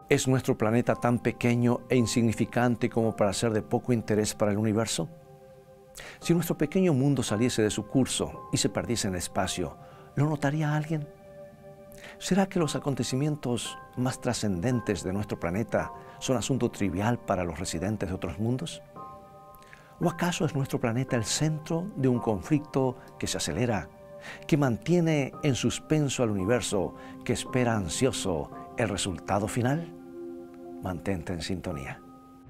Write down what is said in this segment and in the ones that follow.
¿Es nuestro planeta tan pequeño e insignificante como para ser de poco interés para el universo? Si nuestro pequeño mundo saliese de su curso y se perdiese en el espacio, ¿lo notaría alguien? ¿Será que los acontecimientos más trascendentes de nuestro planeta son asunto trivial para los residentes de otros mundos? ¿O acaso es nuestro planeta el centro de un conflicto que se acelera, que mantiene en suspenso al universo, que espera ansioso el resultado final? Mantente en sintonía.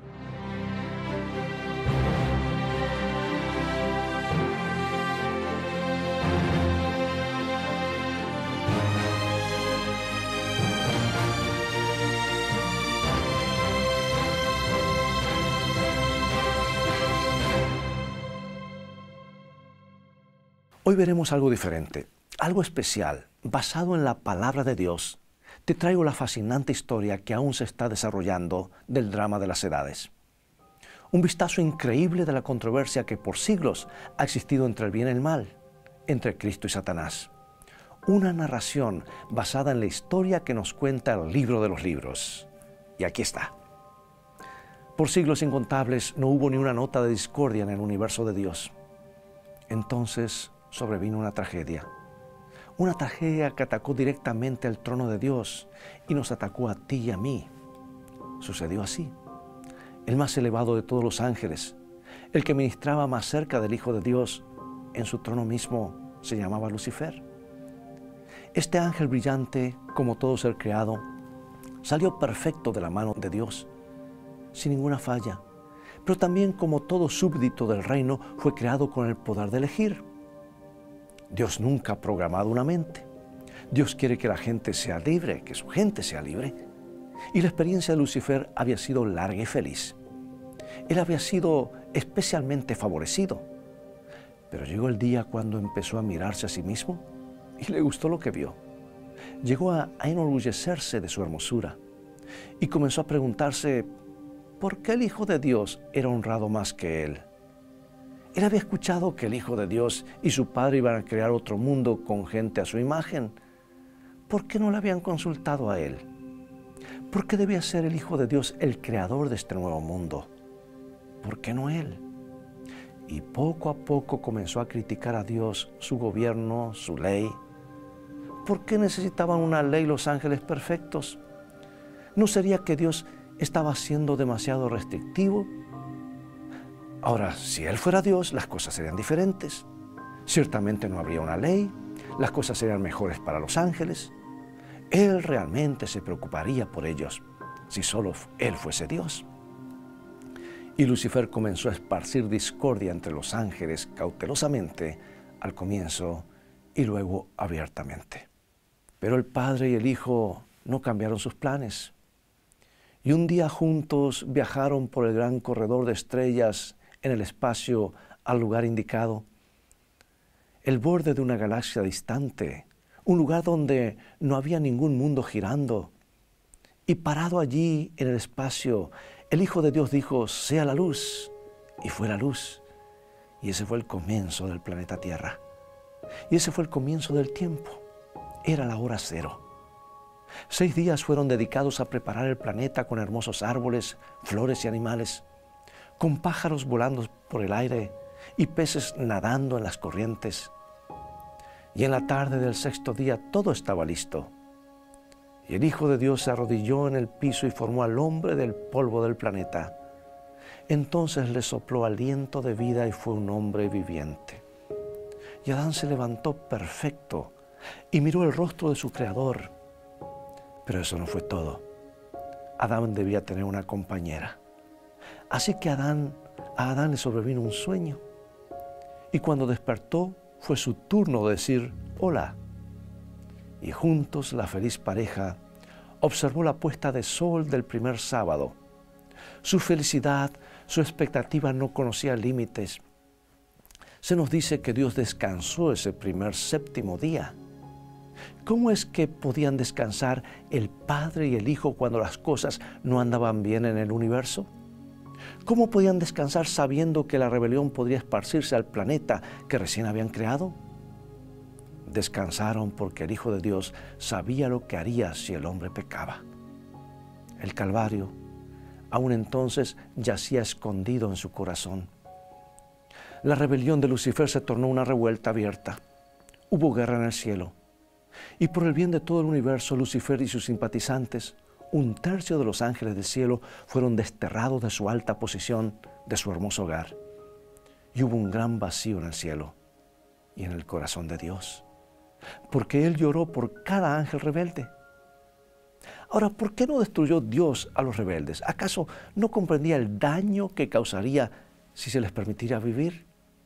Hoy veremos algo diferente, algo especial, basado en la palabra de Dios. Te traigo la fascinante historia que aún se está desarrollando del drama de las edades. Un vistazo increíble de la controversia que por siglos ha existido entre el bien y el mal, entre Cristo y Satanás. Una narración basada en la historia que nos cuenta el libro de los libros. Y aquí está. Por siglos incontables no hubo ni una nota de discordia en el universo de Dios. Entonces sobrevino una tragedia que atacó directamente al trono de Dios y nos atacó a ti y a mí. Sucedió así. El más elevado de todos los ángeles, el que ministraba más cerca del Hijo de Dios, en su trono mismo se llamaba Lucifer. Este ángel brillante, como todo ser creado, salió perfecto de la mano de Dios, sin ninguna falla, pero también como todo súbdito del reino fue creado con el poder de elegir. Dios nunca ha programado una mente. Dios quiere que la gente sea libre, que su gente sea libre. Y la experiencia de Lucifer había sido larga y feliz. Él había sido especialmente favorecido. Pero llegó el día cuando empezó a mirarse a sí mismo y le gustó lo que vio. Llegó a enorgullecerse de su hermosura y comenzó a preguntarse por qué el Hijo de Dios era honrado más que él. Él había escuchado que el Hijo de Dios y su Padre iban a crear otro mundo con gente a su imagen. ¿Por qué no le habían consultado a él? ¿Por qué debía ser el Hijo de Dios el creador de este nuevo mundo? ¿Por qué no él? Y poco a poco comenzó a criticar a Dios, su gobierno, su ley. ¿Por qué necesitaban una ley los ángeles perfectos? ¿No sería que Dios estaba siendo demasiado restrictivo? Ahora, si Él fuera Dios, las cosas serían diferentes. Ciertamente no habría una ley, las cosas serían mejores para los ángeles. Él realmente se preocuparía por ellos, si solo Él fuese Dios. Y Lucifer comenzó a esparcir discordia entre los ángeles cautelosamente al comienzo y luego abiertamente. Pero el Padre y el Hijo no cambiaron sus planes. Y un día juntos viajaron por el gran corredor de estrellas en el espacio al lugar indicado, el borde de una galaxia distante, un lugar donde no había ningún mundo girando. Y parado allí en el espacio, el Hijo de Dios dijo, sea la luz, y fue la luz. Y ese fue el comienzo del planeta Tierra. Y ese fue el comienzo del tiempo. Era la hora cero. 6 días fueron dedicados a preparar el planeta con hermosos árboles, flores y animales, con pájaros volando por el aire y peces nadando en las corrientes. Y en la tarde del 6º día todo estaba listo. Y el Hijo de Dios se arrodilló en el piso y formó al hombre del polvo del planeta. Entonces le sopló aliento de vida y fue un hombre viviente. Y Adán se levantó perfecto y miró el rostro de su Creador. Pero eso no fue todo. Adán debía tener una compañera. Así que a Adán le sobrevino un sueño. Y cuando despertó, fue su turno de decir hola. Y juntos la feliz pareja observó la puesta de sol del primer sábado. Su felicidad, su expectativa no conocía límites. Se nos dice que Dios descansó ese primer 7º día. ¿Cómo es que podían descansar el Padre y el Hijo cuando las cosas no andaban bien en el universo? ¿Cómo podían descansar sabiendo que la rebelión podría esparcirse al planeta que recién habían creado? Descansaron porque el Hijo de Dios sabía lo que haría si el hombre pecaba. El Calvario, aún entonces, yacía escondido en su corazón. La rebelión de Lucifer se tornó una revuelta abierta. Hubo guerra en el cielo. Y por el bien de todo el universo, Lucifer y sus simpatizantes, 1/3 de los ángeles del cielo, fueron desterrados de su alta posición, de su hermoso hogar. Y hubo un gran vacío en el cielo y en el corazón de Dios, porque Él lloró por cada ángel rebelde. Ahora, ¿por qué no destruyó Dios a los rebeldes? ¿Acaso no comprendía el daño que causaría si se les permitiera vivir?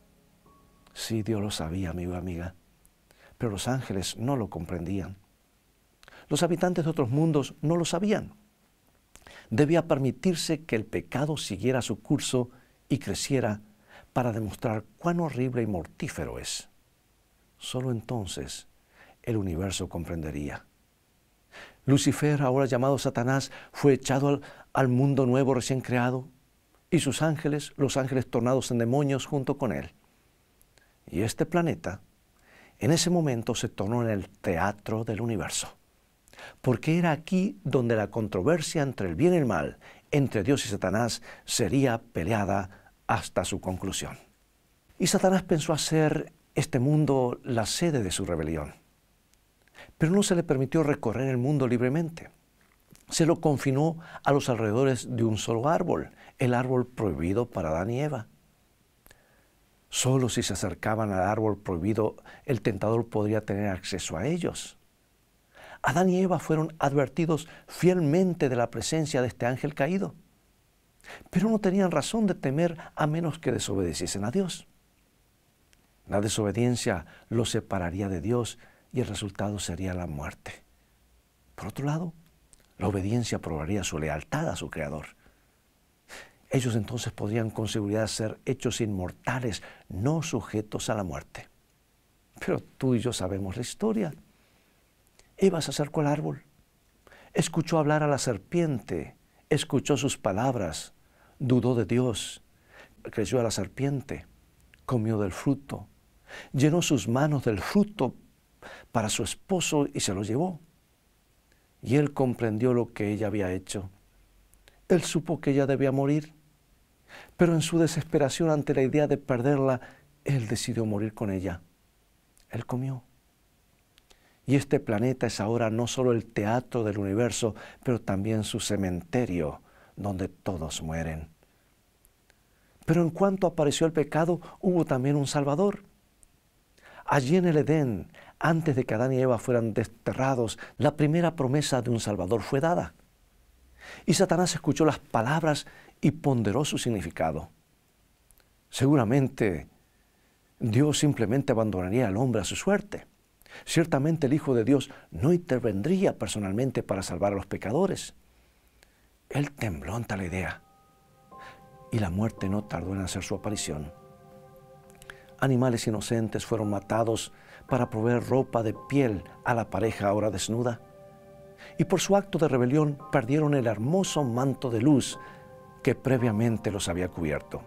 Sí, Dios lo sabía, amigo y amiga, pero los ángeles no lo comprendían. Los habitantes de otros mundos no lo sabían. Debía permitirse que el pecado siguiera su curso y creciera para demostrar cuán horrible y mortífero es. Solo entonces el universo comprendería. Lucifer, ahora llamado Satanás, fue echado al mundo nuevo recién creado, y sus ángeles, los ángeles tornados en demonios junto con él. Y este planeta, en ese momento, se tornó en el teatro del universo, porque era aquí donde la controversia entre el bien y el mal, entre Dios y Satanás, sería peleada hasta su conclusión. Y Satanás pensó hacer este mundo la sede de su rebelión. Pero no se le permitió recorrer el mundo libremente. Se lo confinó a los alrededores de un solo árbol, el árbol prohibido para Adán y Eva. Solo si se acercaban al árbol prohibido, el tentador podría tener acceso a ellos. Adán y Eva fueron advertidos fielmente de la presencia de este ángel caído, pero no tenían razón de temer a menos que desobedeciesen a Dios. La desobediencia los separaría de Dios y el resultado sería la muerte. Por otro lado, la obediencia probaría su lealtad a su Creador. Ellos entonces podrían con seguridad ser hechos inmortales, no sujetos a la muerte. Pero tú y yo sabemos la historia. Eva se acercó al árbol, escuchó hablar a la serpiente, escuchó sus palabras, dudó de Dios, creyó a la serpiente, comió del fruto, llenó sus manos del fruto para su esposo y se lo llevó. Y él comprendió lo que ella había hecho. Él supo que ella debía morir, pero en su desesperación ante la idea de perderla, él decidió morir con ella. Él comió. Y este planeta es ahora no solo el teatro del universo, pero también su cementerio, donde todos mueren. Pero en cuanto apareció el pecado, hubo también un Salvador. Allí en el Edén, antes de que Adán y Eva fueran desterrados, la primera promesa de un Salvador fue dada. Y Satanás escuchó las palabras y ponderó su significado. Seguramente Dios simplemente abandonaría al hombre a su suerte. Ciertamente el Hijo de Dios no intervendría personalmente para salvar a los pecadores. Él tembló ante la idea, y la muerte no tardó en hacer su aparición. Animales inocentes fueron matados para proveer ropa de piel a la pareja ahora desnuda. Y por su acto de rebelión perdieron el hermoso manto de luz que previamente los había cubierto.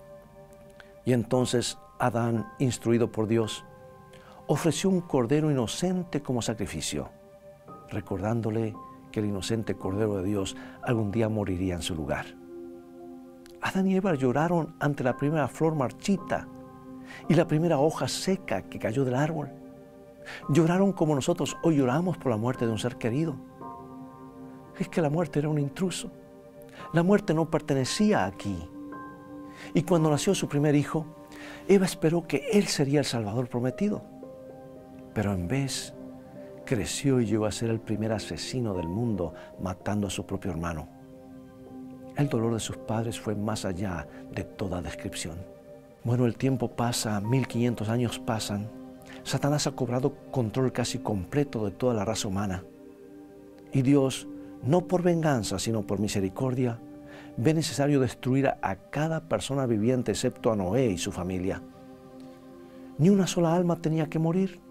Y entonces Adán, instruido por Dios, ofreció un cordero inocente como sacrificio, recordándole que el inocente cordero de Dios algún día moriría en su lugar. Adán y Eva lloraron ante la primera flor marchita y la primera hoja seca que cayó del árbol. Lloraron como nosotros hoy lloramos por la muerte de un ser querido. Es que la muerte era un intruso. La muerte no pertenecía aquí. Y cuando nació su primer hijo, Eva esperó que él sería el Salvador prometido. Pero en vez, creció y llegó a ser el primer asesino del mundo, matando a su propio hermano. El dolor de sus padres fue más allá de toda descripción. Bueno, el tiempo pasa, 1500 años pasan. Satanás ha cobrado control casi completo de toda la raza humana. Y Dios, no por venganza, sino por misericordia, ve necesario destruir a cada persona viviente excepto a Noé y su familia. Ni una sola alma tenía que morir.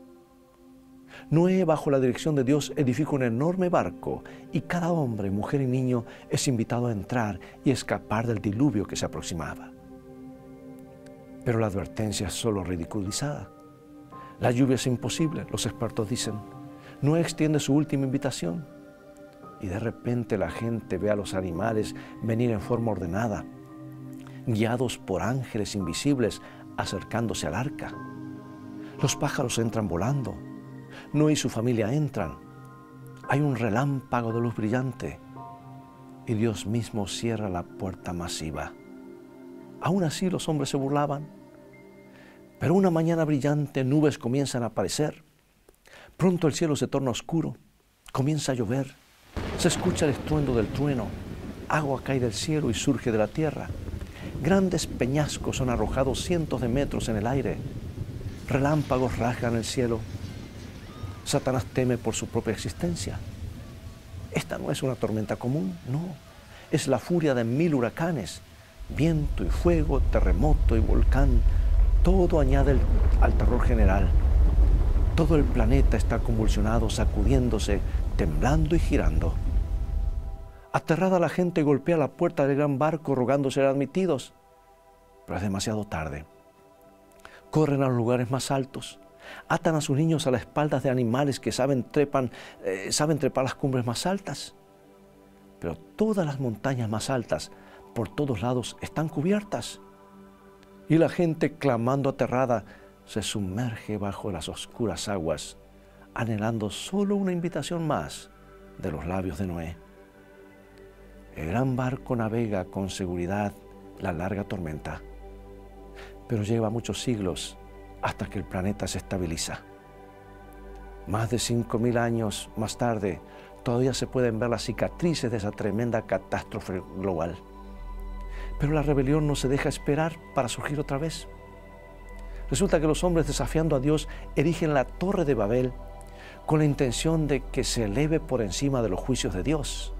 Noé, bajo la dirección de Dios, edifica un enorme barco y cada hombre, mujer y niño es invitado a entrar y escapar del diluvio que se aproximaba. Pero la advertencia es solo ridiculizada. La lluvia es imposible, los expertos dicen. Noé extiende su última invitación. Y de repente la gente ve a los animales venir en forma ordenada, guiados por ángeles invisibles acercándose al arca. Los pájaros entran volando. Noé y su familia entran. Hay un relámpago de luz brillante y Dios mismo cierra la puerta masiva. Aún así los hombres se burlaban. Pero una mañana brillante, nubes comienzan a aparecer. Pronto el cielo se torna oscuro, comienza a llover. Se escucha el estruendo del trueno, agua cae del cielo y surge de la tierra. Grandes peñascos son arrojados cientos de metros en el aire. Relámpagos rasgan el cielo. Satanás teme por su propia existencia. Esta no es una tormenta común, no. Es la furia de 1000 huracanes. Viento y fuego, terremoto y volcán. Todo añade al terror general. Todo el planeta está convulsionado, sacudiéndose, temblando y girando. Aterrada la gente golpea la puerta del gran barco rogando ser admitidos, pero es demasiado tarde. Corren a los lugares más altos, atan a sus niños a las espaldas de animales que saben trepar las cumbres más altas. Pero todas las montañas más altas, por todos lados, están cubiertas. Y la gente, clamando aterrada, se sumerge bajo las oscuras aguas, anhelando solo una invitación más de los labios de Noé. El gran barco navega con seguridad la larga tormenta, pero lleva muchos siglos hasta que el planeta se estabiliza. Más de 5000 años más tarde, todavía se pueden ver las cicatrices de esa tremenda catástrofe global. Pero la rebelión no se deja esperar para surgir otra vez. Resulta que los hombres, desafiando a Dios, erigen la Torre de Babel con la intención de que se eleve por encima de los juicios de Dios.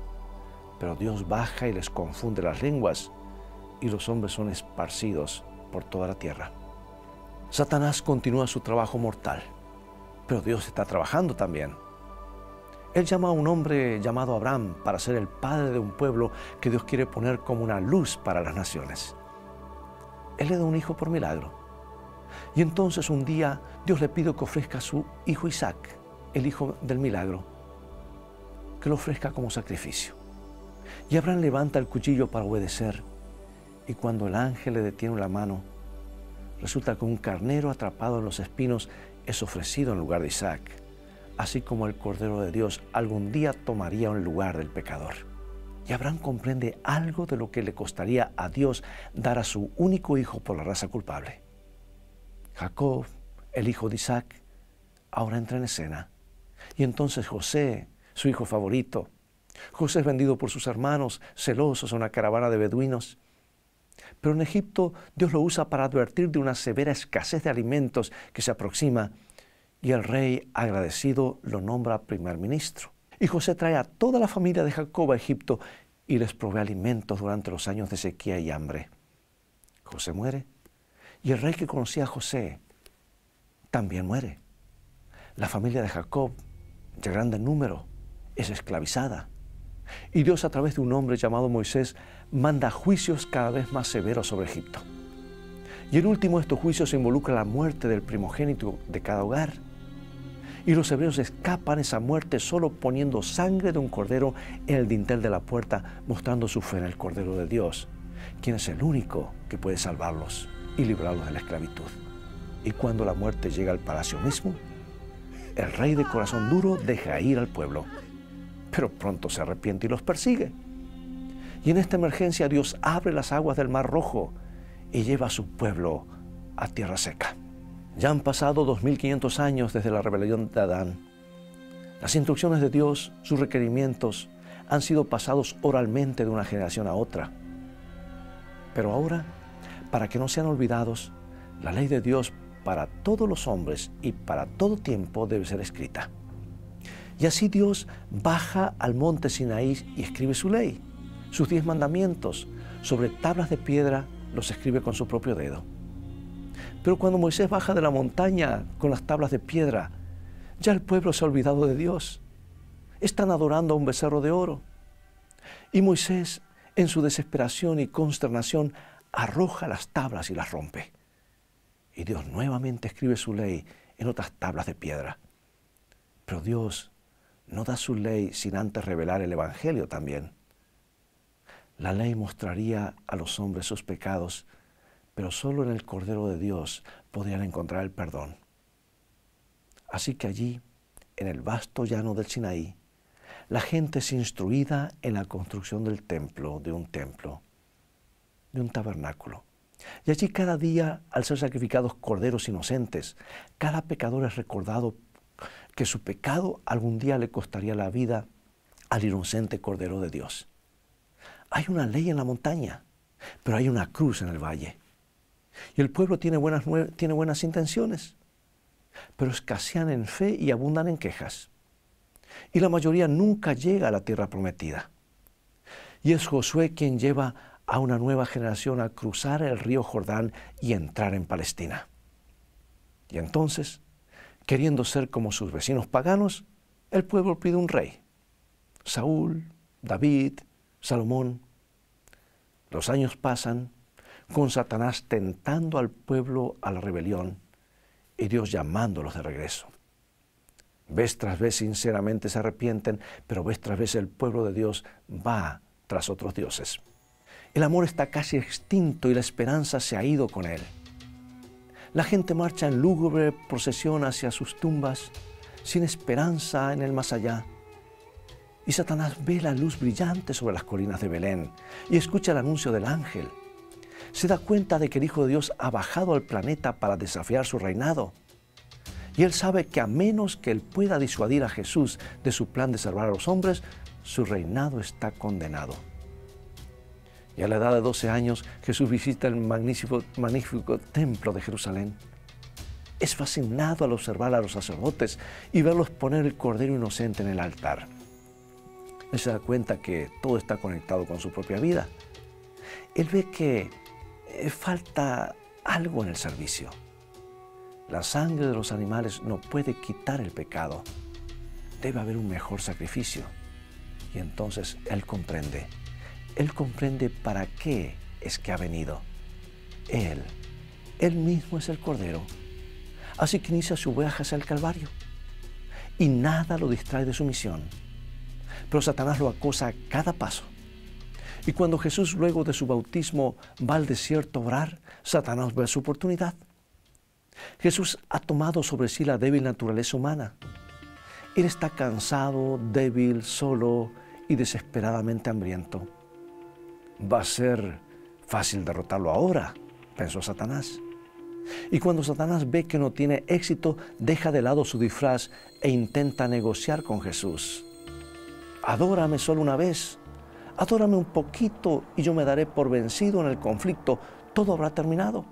Pero Dios baja y les confunde las lenguas y los hombres son esparcidos por toda la tierra. Satanás continúa su trabajo mortal, pero Dios está trabajando también. Él llama a un hombre llamado Abraham para ser el padre de un pueblo que Dios quiere poner como una luz para las naciones. Él le da un hijo por milagro. Y entonces un día Dios le pide que ofrezca a su hijo Isaac, el hijo del milagro, que lo ofrezca como sacrificio. Y Abraham levanta el cuchillo para obedecer, y cuando el ángel le detiene la mano, resulta que un carnero atrapado en los espinos es ofrecido en lugar de Isaac, así como el Cordero de Dios algún día tomaría el lugar del pecador. Y Abraham comprende algo de lo que le costaría a Dios dar a su único hijo por la raza culpable. Jacob, el hijo de Isaac, ahora entra en escena. Y entonces José, su hijo favorito, José es vendido por sus hermanos, celosos a una caravana de beduinos. Pero en Egipto Dios lo usa para advertir de una severa escasez de alimentos que se aproxima, y el rey, agradecido, lo nombra primer ministro. Y José trae a toda la familia de Jacob a Egipto y les provee alimentos durante los años de sequía y hambre. José muere, y el rey que conocía a José también muere. La familia de Jacob, de grande número, es esclavizada. Y Dios, a través de un hombre llamado Moisés, manda juicios cada vez más severos sobre Egipto. Y el último de estos juicios involucra la muerte del primogénito de cada hogar. Y los hebreos escapan esa muerte solo poniendo sangre de un cordero en el dintel de la puerta, mostrando su fe en el Cordero de Dios, quien es el único que puede salvarlos y librarlos de la esclavitud. Y cuando la muerte llega al palacio mismo, el rey de corazón duro deja ir al pueblo, pero pronto se arrepiente y los persigue. Y en esta emergencia Dios abre las aguas del Mar Rojo y lleva a su pueblo a tierra seca. Ya han pasado 2500 años desde la rebelión de Adán. Las instrucciones de Dios, sus requerimientos, han sido pasados oralmente de una generación a otra. Pero ahora, para que no sean olvidados, la ley de Dios para todos los hombres y para todo tiempo debe ser escrita. Y así Dios baja al monte Sinaí y escribe su ley, sus 10 mandamientos, sobre tablas de piedra los escribe con su propio dedo. Pero cuando Moisés baja de la montaña con las tablas de piedra, ya el pueblo se ha olvidado de Dios. Están adorando a un becerro de oro. Y Moisés, en su desesperación y consternación, arroja las tablas y las rompe. Y Dios nuevamente escribe su ley en otras tablas de piedra. Pero Dios no da su ley sin antes revelar el Evangelio también. La ley mostraría a los hombres sus pecados, pero solo en el Cordero de Dios podían encontrar el perdón. Así que allí, en el vasto llano del Sinaí, la gente es instruida en la construcción del templo, de un tabernáculo. Y allí cada día, al ser sacrificados corderos inocentes, cada pecador es recordado que su pecado algún día le costaría la vida al inocente Cordero de Dios. Hay una ley en la montaña, pero hay una cruz en el valle. Y el pueblo tiene buenas intenciones, pero escasean en fe y abundan en quejas. Y la mayoría nunca llega a la tierra prometida. Y es Josué quien lleva a una nueva generación a cruzar el río Jordán y entrar en Palestina. Y entonces, queriendo ser como sus vecinos paganos, el pueblo pide un rey. Saúl, David, Salomón. Los años pasan, con Satanás tentando al pueblo a la rebelión y Dios llamándolos de regreso. Vez tras vez sinceramente se arrepienten, pero vez tras vez el pueblo de Dios va tras otros dioses. El amor está casi extinto y la esperanza se ha ido con él. La gente marcha en lúgubre procesión hacia sus tumbas, sin esperanza en el más allá. Y Satanás ve la luz brillante sobre las colinas de Belén y escucha el anuncio del ángel. Se da cuenta de que el Hijo de Dios ha bajado al planeta para desafiar su reinado. Y él sabe que a menos que él pueda disuadir a Jesús de su plan de salvar a los hombres, su reinado está condenado. Y a la edad de 12 años, Jesús visita el magnífico templo de Jerusalén. Es fascinado al observar a los sacerdotes y verlos poner el cordero inocente en el altar. Él se da cuenta que todo está conectado con su propia vida. Él ve que falta algo en el servicio. La sangre de los animales no puede quitar el pecado. Debe haber un mejor sacrificio. Y entonces Él comprende. Él comprende para qué es que ha venido. Él mismo es el Cordero. Así que inicia su viaje hacia el Calvario. Y nada lo distrae de su misión. Pero Satanás lo acosa a cada paso. Y cuando Jesús, luego de su bautismo, va al desierto a orar, Satanás ve su oportunidad. Jesús ha tomado sobre sí la débil naturaleza humana. Él está cansado, débil, solo y desesperadamente hambriento. Va a ser fácil derrotarlo ahora, pensó Satanás. Y cuando Satanás ve que no tiene éxito, deja de lado su disfraz e intenta negociar con Jesús. Adórame solo una vez, adórame un poquito y yo me daré por vencido en el conflicto, todo habrá terminado.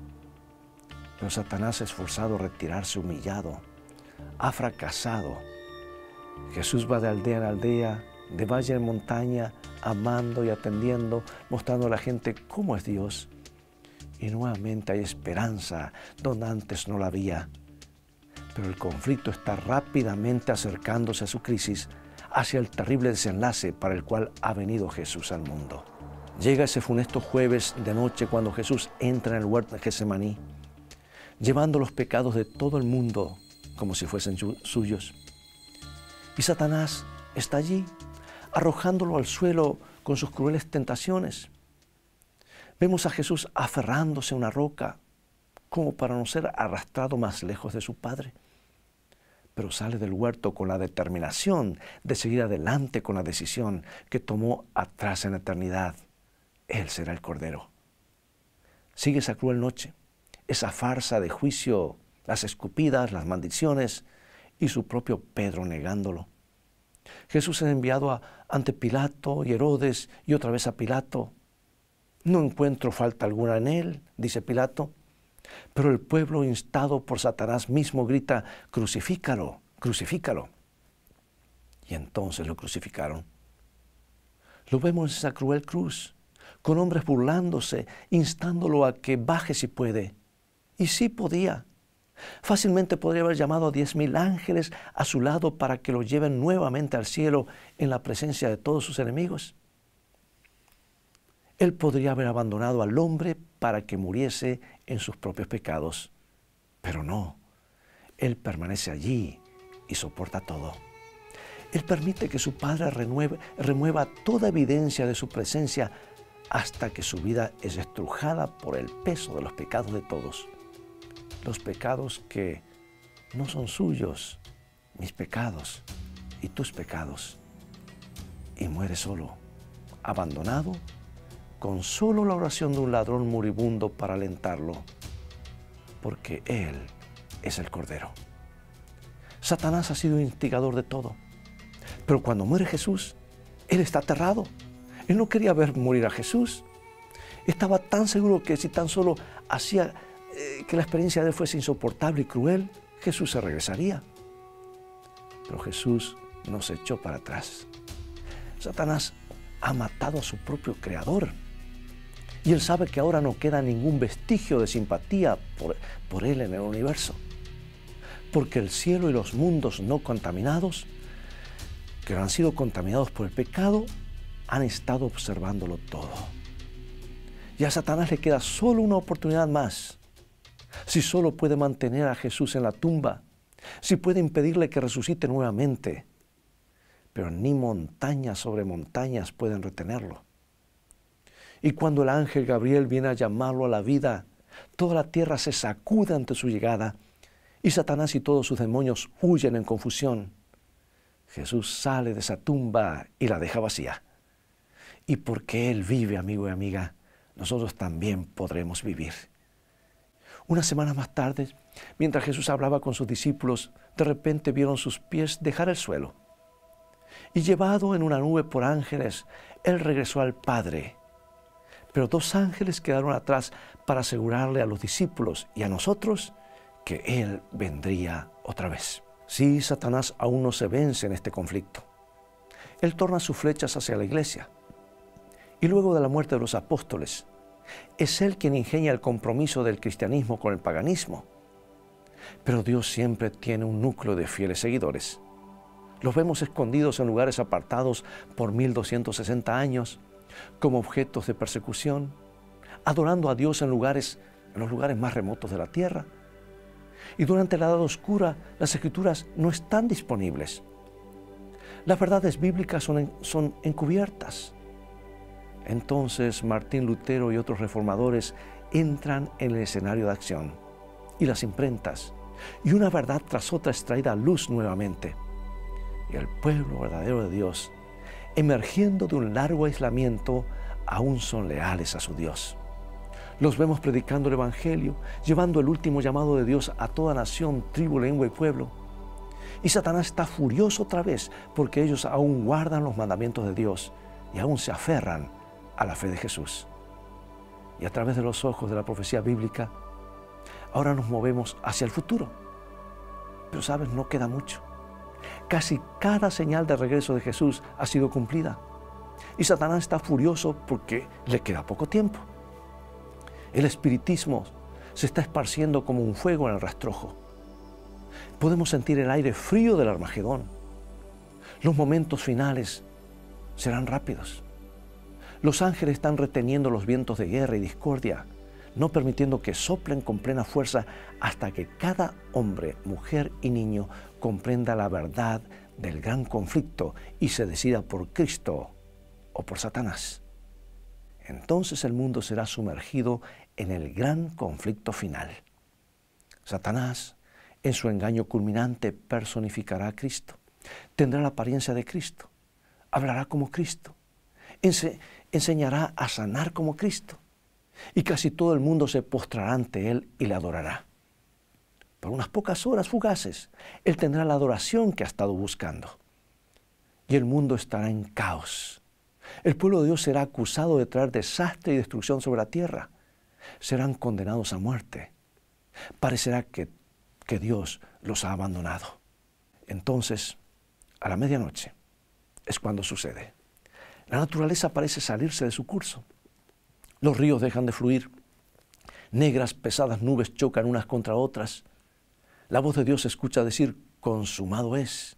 Pero Satanás es forzado a retirarse humillado, ha fracasado. Jesús va de aldea en aldea, de valle en montaña, amando y atendiendo, mostrando a la gente cómo es Dios. Y nuevamente hay esperanza donde antes no la había. Pero el conflicto está rápidamente acercándose a su crisis, hacia el terrible desenlace para el cual ha venido Jesús al mundo. Llega ese funesto jueves de noche cuando Jesús entra en el huerto de Getsemaní, llevando los pecados de todo el mundo como si fuesen suyos. Y Satanás está allí, arrojándolo al suelo con sus crueles tentaciones. Vemos a Jesús aferrándose a una roca como para no ser arrastrado más lejos de su Padre. Pero sale del huerto con la determinación de seguir adelante con la decisión que tomó atrás en la eternidad. Él será el Cordero. Sigue esa cruel noche, esa farsa de juicio, las escupidas, las maldiciones y su propio Pedro negándolo. Jesús es enviado ante Pilato y Herodes y otra vez a Pilato. No encuentro falta alguna en él, dice Pilato. Pero el pueblo, instado por Satanás mismo, grita: crucifícalo, crucifícalo. Y entonces lo crucificaron. Lo vemos en esa cruel cruz, con hombres burlándose, instándolo a que baje si puede. Y sí podía. Fácilmente podría haber llamado a 10,000 ángeles a su lado para que lo lleven nuevamente al cielo en la presencia de todos sus enemigos. Él podría haber abandonado al hombre para que muriese en sus propios pecados. Pero no, Él permanece allí y soporta todo. Él permite que su Padre remueva toda evidencia de su presencia hasta que su vida es estrujada por el peso de los pecados de todos. Los pecados que no son suyos, mis pecados y tus pecados. Y muere solo, abandonado, con solo la oración de un ladrón moribundo para alentarlo, porque Él es el Cordero. Satanás ha sido instigador de todo, pero cuando muere Jesús, Él está aterrado. Él no quería ver morir a Jesús. Estaba tan seguro que si tan solo hacía que la experiencia de Él fuese insoportable y cruel, Jesús se regresaría. Pero Jesús no se echó para atrás. Satanás ha matado a su propio Creador. Y Él sabe que ahora no queda ningún vestigio de simpatía por Él en el universo. Porque el cielo y los mundos no contaminados, que no han sido contaminados por el pecado, han estado observándolo todo. Y a Satanás le queda solo una oportunidad más. Si solo puede mantener a Jesús en la tumba, si puede impedirle que resucite nuevamente, pero ni montañas sobre montañas pueden retenerlo. Y cuando el ángel Gabriel viene a llamarlo a la vida, toda la tierra se sacude ante su llegada y Satanás y todos sus demonios huyen en confusión. Jesús sale de esa tumba y la deja vacía. Y porque Él vive, amigo y amiga, nosotros también podremos vivir. Unas semanas más tarde, mientras Jesús hablaba con sus discípulos, de repente vieron sus pies dejar el suelo. Y llevado en una nube por ángeles, Él regresó al Padre. Pero 2 ángeles quedaron atrás para asegurarle a los discípulos y a nosotros que Él vendría otra vez. Sí, Satanás aún no se vence en este conflicto. Él torna sus flechas hacia la iglesia. Y luego de la muerte de los apóstoles, es Él quien ingenia el compromiso del cristianismo con el paganismo. Pero Dios siempre tiene un núcleo de fieles seguidores. Los vemos escondidos en lugares apartados por 1260 años, como objetos de persecución, adorando a Dios en los lugares más remotos de la tierra. Y durante la Edad Oscura, las Escrituras no están disponibles. Las verdades bíblicas son encubiertas. Entonces Martín Lutero y otros reformadores entran en el escenario de acción y las imprentas, y una verdad tras otra es traída a luz nuevamente. Y el pueblo verdadero de Dios, emergiendo de un largo aislamiento, aún son leales a su Dios. Los vemos predicando el Evangelio, llevando el último llamado de Dios a toda nación, tribu, lengua y pueblo. Y Satanás está furioso otra vez porque ellos aún guardan los mandamientos de Dios y aún se aferran a la fe de Jesús. Y a través de los ojos de la profecía bíblica, ahora nos movemos hacia el futuro. Pero sabes, no queda mucho. Casi cada señal de regreso de Jesús ha sido cumplida. Y Satanás está furioso porque le queda poco tiempo. El espiritismo se está esparciendo como un fuego en el rastrojo. Podemos sentir el aire frío del Armagedón. Los momentos finales serán rápidos. Los ángeles están reteniendo los vientos de guerra y discordia, no permitiendo que soplen con plena fuerza hasta que cada hombre, mujer y niño comprenda la verdad del gran conflicto y se decida por Cristo o por Satanás. Entonces el mundo será sumergido en el gran conflicto final. Satanás, en su engaño culminante, personificará a Cristo, tendrá la apariencia de Cristo, hablará como Cristo, enseñará a sanar como Cristo, y casi todo el mundo se postrará ante Él y le adorará. Por unas pocas horas fugaces, Él tendrá la adoración que ha estado buscando. Y el mundo estará en caos. El pueblo de Dios será acusado de traer desastre y destrucción sobre la tierra. Serán condenados a muerte. Parecerá que Dios los ha abandonado. Entonces, a la medianoche, es cuando sucede. La naturaleza parece salirse de su curso. Los ríos dejan de fluir. Negras, pesadas nubes chocan unas contra otras. La voz de Dios se escucha decir, consumado es.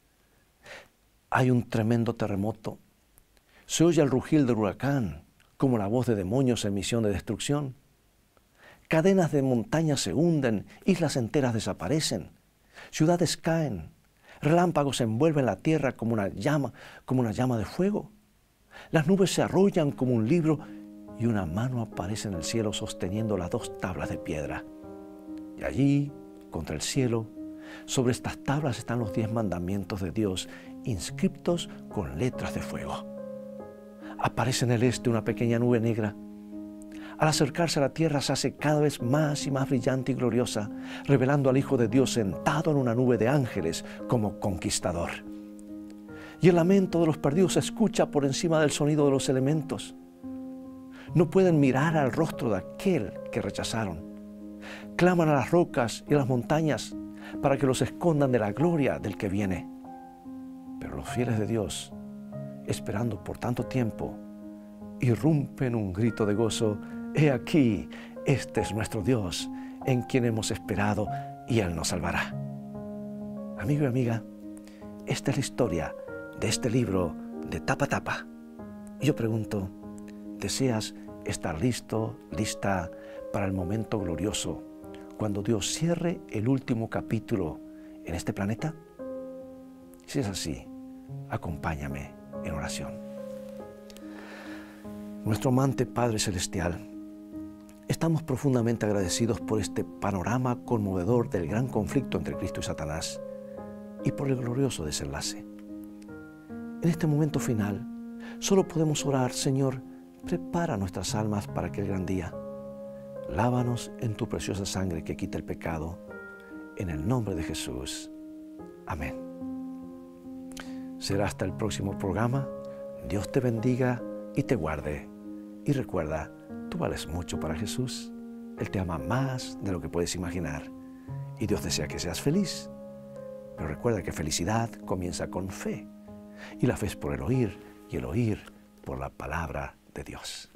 Hay un tremendo terremoto. Se oye el rugir del huracán, como la voz de demonios en misión de destrucción. Cadenas de montañas se hunden, islas enteras desaparecen, ciudades caen, Relámpagos envuelven la tierra como una llama de fuego. Las nubes se arrollan como un libro y una mano aparece en el cielo sosteniendo las 2 tablas de piedra. Y allí, contra el cielo, sobre estas tablas están los 10 mandamientos de Dios, inscriptos con letras de fuego. Aparece en el este una pequeña nube negra. Al acercarse a la tierra se hace cada vez más y más brillante y gloriosa, revelando al Hijo de Dios sentado en una nube de ángeles como conquistador. Y el lamento de los perdidos se escucha por encima del sonido de los elementos. No pueden mirar al rostro de aquel que rechazaron. Claman a las rocas y a las montañas para que los escondan de la gloria del que viene. Pero los fieles de Dios, esperando por tanto tiempo, irrumpen un grito de gozo. He aquí, este es nuestro Dios, en quien hemos esperado, y Él nos salvará. Amigo y amiga, esta es la historia de este libro de tapa a tapa. Y yo pregunto, ¿deseas estar listo, lista para el momento glorioso, cuando Dios cierre el último capítulo en este planeta? Si es así, acompáñame en oración. Nuestro amante Padre Celestial, estamos profundamente agradecidos por este panorama conmovedor del gran conflicto entre Cristo y Satanás y por el glorioso desenlace. En este momento final, solo podemos orar: Señor, prepara nuestras almas para aquel gran día. Lávanos en tu preciosa sangre que quita el pecado. En el nombre de Jesús. Amén. Será hasta el próximo programa. Dios te bendiga y te guarde. Y recuerda, tú vales mucho para Jesús. Él te ama más de lo que puedes imaginar. Y Dios desea que seas feliz. Pero recuerda que felicidad comienza con fe. Y la fe es por el oír, y el oír por la palabra de Dios.